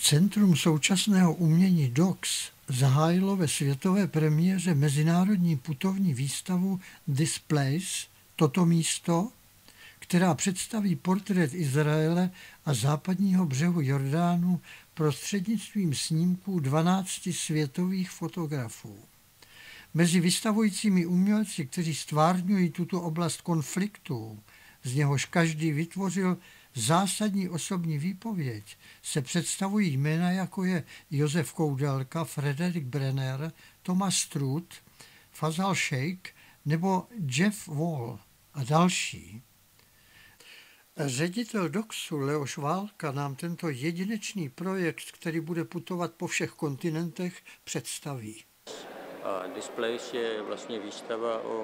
Centrum současného umění DOX zahájilo ve světové premiéře mezinárodní putovní výstavu This Place, toto místo, která představí portrét Izraele a západního břehu Jordánu prostřednictvím snímků 12 světových fotografů. Mezi vystavujícími umělci, kteří stvárňují tuto oblast konfliktů, z něhož každý vytvořil zásadní osobní výpověď, se představují jména, jako je Josef Koudelka, Frederik Brenner, Thomas Struth, Fazal Sheikh nebo Jeff Wall a další. Ředitel DOXu Leoš Válka nám tento jedinečný projekt, který bude putovat po všech kontinentech, představí. This Place je vlastně výstava o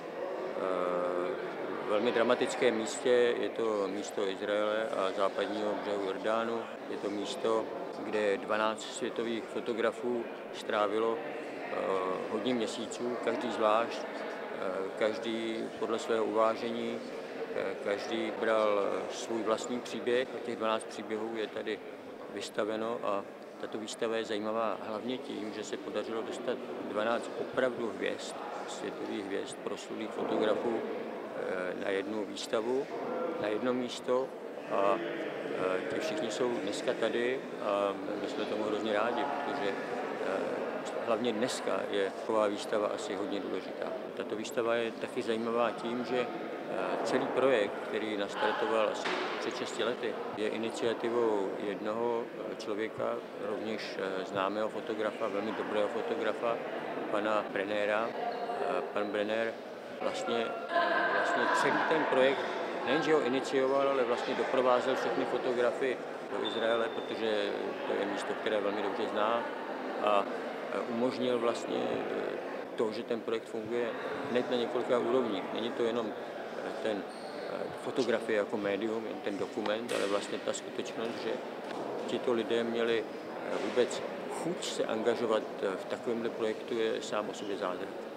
velmi dramatickém místě. Je to místo Izraele a západního břehu Jordánu. Je to místo, kde 12 světových fotografů strávilo hodně měsíců, každý zvlášť, každý podle svého uvážení, každý bral svůj vlastní příběh. Těch 12 příběhů je tady vystaveno a tato výstava je zajímavá hlavně tím, že se podařilo dostat 12 opravdu hvězd, světových hvězd, proslulých fotografů na jednu výstavu, na jedno místo a ti všichni jsou dneska tady a my jsme tomu hrozně rádi, protože hlavně dneska je taková výstava asi hodně důležitá. Tato výstava je taky zajímavá tím, že celý projekt, který nastartoval asi před 6 lety, je iniciativou jednoho člověka, rovněž známého fotografa, velmi dobrého fotografa, pana Brennera. Pan Brenner vlastně celý ten projekt nejenže ho inicioval, ale vlastně doprovázel všechny fotografy do Izraele, protože to je místo, které velmi dobře zná a umožnil vlastně to, že ten projekt funguje hned na několika úrovních. Není to jenom ten fotografie jako médium, jen ten dokument, ale vlastně ta skutečnost, že tito lidé měli vůbec chuť se angažovat v takovémhle projektu, je sám o sobě zázrak.